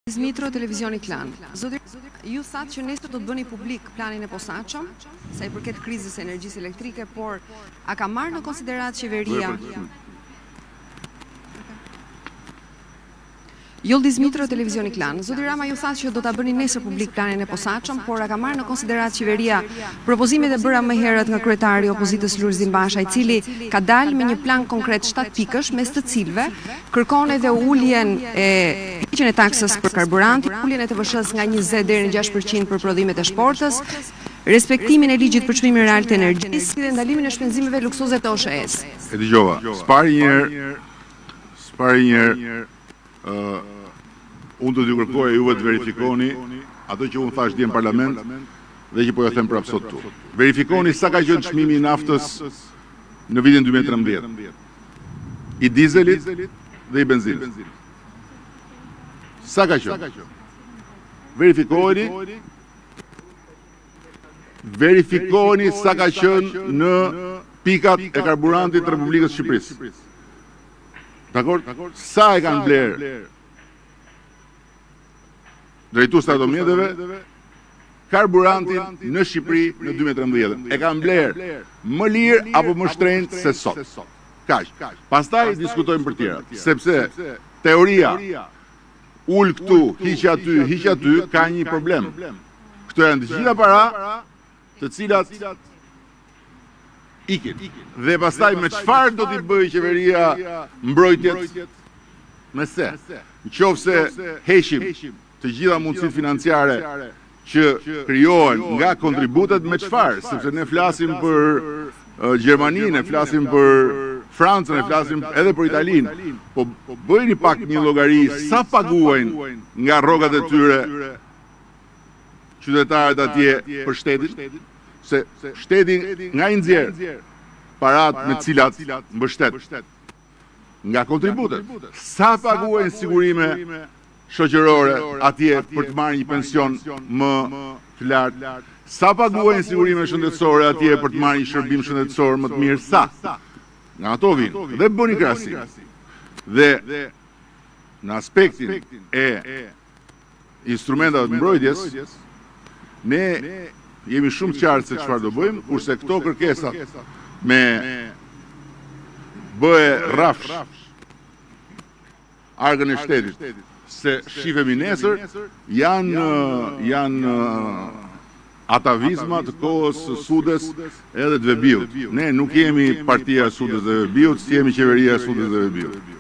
Zmitro, Televizioni Klan. Zoti, ju thatë që nesër do të bëni publik planin e posaçëm, sa i përket krizës së energjisë elektrike, por a ka marrë në konsiderat qeveria? Yıldız Mitro, Televizioni Klan. Zoti Rama ju thatë që do ta bëni nesër publik planin e posaçëm, por a ka marrë në konsiderat qeveria propozimet e bëra më herët nga kryetari i opozitës Lulzim Basha, i cili ka dalë me një plan konkret 7 pikësh, mes të cilëve kërkon edhe uljen e hiqjen e taksës për karburantin, uljen e TVSH-s nga 20 deri në 6% për prodhimet e shportës, respektimin e ligjit për çmimin real të energjisë dhe ndalimin e shpenzimeve luksoze të OSHE-s. E dëgjova. Spari një herë, unë do t'ju kërkoja juve të verifikoni ato që unë thash dje në parlament dhe që po ja them prapë sot tu. Verifikoni sa ka qenë çmimi i naftës në vitin 2013, i dizelit dhe i benzinës. Sa ka qenë? Verifikoni sa ka qenë në pikat e karburantit të Republikës Shqipërisë. Dakor? Sa e kanë blerë drejtues të automjeteve karburantin në Shqipëri në 2013. E kanë blerë më lirë apo më shtrenjtë se sot. Kaq. Pastaj diskutojmë për tjerat, sepse teoria ul këtu, hiq aty, ka një problem. Këto janë të gjitha para të cilat ikin. Dhe pastaj me çfarë do t'i bëjë qeveria mbrojtjet? Me se. Nëse heqim të gjitha mundësitë financiare që krijohen nga kontributet, me çfarë? Sepse ne flasim për Gjermaninë, ne flasim për Francën, ne flasim edhe për Italinë. Po bëjni pak një llogari sa paguajnë nga rrogat e tyre qytetarët atje për shtetin, se shteti nga i nxjerr parat me cilat mbështet nga kontributet. Sa paguajnë sigurime shoqërore atje për të marrë një pension më të lartë? Sa paguajnë sigurime shëndetësore atje për të marrë një shërbim shëndetësor më të mirë? Sa? Nga ato vinë. Dhe bëni krahasim. Dhe në aspektin e instrumentave të mbrojtjes, ne jemi shumë të qartë se çfarë do bëjmë, kurse këto kërkesat me bëhe rrafsh argën e shtetit, se shifemi nesër, janë atavizma të kohës së Sudes edhe të Vebiut. Ne nuk jemi partia e Sudes dhe Vebiut, si jemi qeveria e Sudes dhe Vebiut.